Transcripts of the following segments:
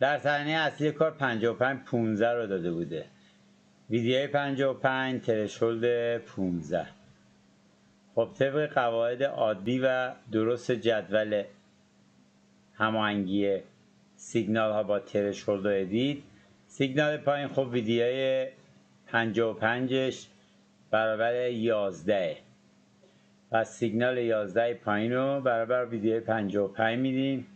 در صحنه اصلی کار 55 15 رو داده بوده. ویدیوی 55 ترشولد 15. خب طبق قواعد عادی و درست جدول هماهنگی سیگنال ها با ترشولد و ادیت، سیگنال پایین خب ویدیوی 55ش برابر 11، پس سیگنال 11 پایین رو برابر ویدیوی 55 میدیم.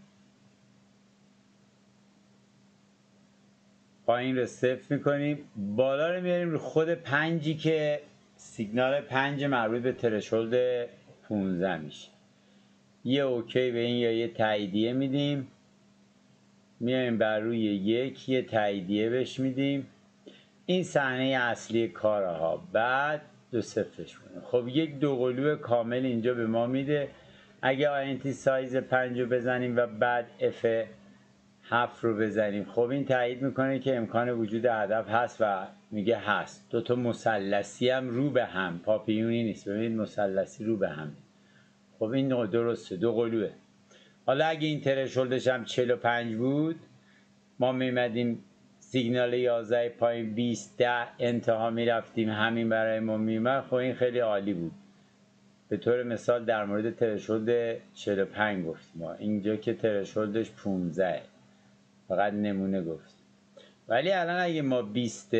پایین رو صفر میکنیم، بالا رو میاریم رو خود 5 که سیگنال 5 مربوط به ترشولد 15 میشه. یه اوکی به این یا یه تاییدیه میدیم، میایم بر روی یک یه تاییدیه بهش میدیم. این صحنه اصلی کارها. بعد دو صفرش کنیم. خب یک دوقلو کامل اینجا به ما میده. اگه آینتی سایز 5 رو بزنیم و بعد اف 7 رو بزنیم، خب این تایید میکنه که امکان وجود هدف هست و میگه هست. دوتا مثلثی هم رو به هم، پاپیونی نیست، ببینید مثلثی رو به هم. خب این درسته، دوقلوه. حالا اگه این ترشولدش هم 45 بود، ما میمدیم سیگنال 11 پایین 20 10 انتها میرفتیم، همین برای ما میمد. خب این خیلی عالی بود. به طور مثال در مورد ترشولد 45 گفتیم، اینجا که ترشولدش 15 فقط نمونه گفت. ولی الان اگه ما 20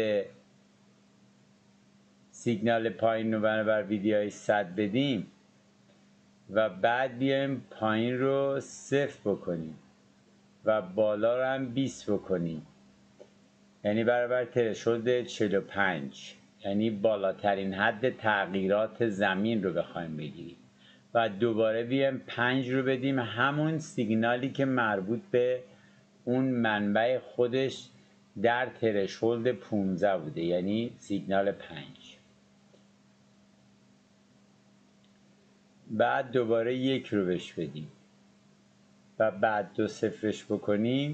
سیگنال پایین رو بر ویدیوهای 100 بدیم و بعد بیایم پایین رو 0 بکنیم و بالا رو هم 20 بکنیم، یعنی برابر ترشولد 45، یعنی بالاترین حد تغییرات زمین رو بخوایم بگیریم و دوباره بیایم 5 رو بدیم، همون سیگنالی که مربوط به اون منبع خودش در ترشولد 15 بوده، یعنی سیگنال 5. بعد دوباره یک رو بهش بدیم و بعد دو صفرش بکنیم،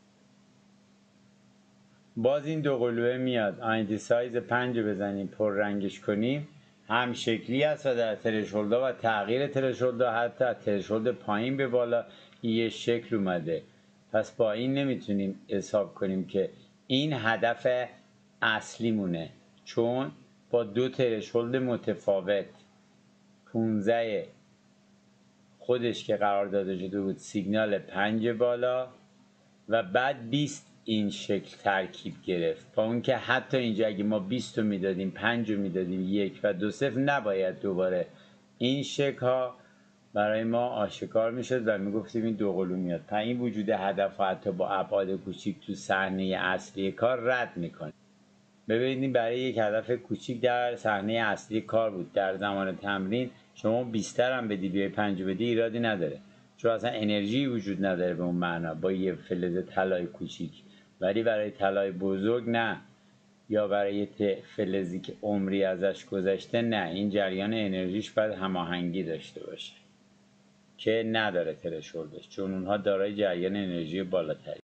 باز این دوقلوه میاد. آینتی سایز 5 رو بزنیم، پر رنگش کنیم، هم شکلی است و در ترشولد و تغییر ترشولد حتی ترشولد پایین به بالا یه شکل اومده. پس با این نمیتونیم حساب کنیم که این هدف اصلی مونه، چون با دو ترشولد متفاوت 15 خودش که قرار داده شده بود سیگنال 5 بالا و بعد 20 این شکل ترکیب گرفت، با اون که حتی اینجا اگه ما 20 رو میدادیم 5 رو میدادیم 1 و 2 0 نباید دوباره این شکل ها برای ما آشکار میشد و میگفتیم این دوقلو میاد. پس این وجود هدف حتی با ابعاد کوچیک تو صحنه اصلی کار رد میکنه. ببینید برای یک هدف کوچیک در صحنه اصلی کار بود، در زمان تمرین شما 20 هم بدی بیای 5 بدی ایرادی نداره، چون اصلا انرژی وجود نداره به اون معنا با یه فلز طلای کوچیک. ولی برای طلای بزرگ نه، یا برای یه فلزی که عمری ازش گذشته نه، این جریان انرژیش باید هماهنگی داشته باشه که نداره ترشولدش، چون اونها دارای جریان انرژی بالاتری.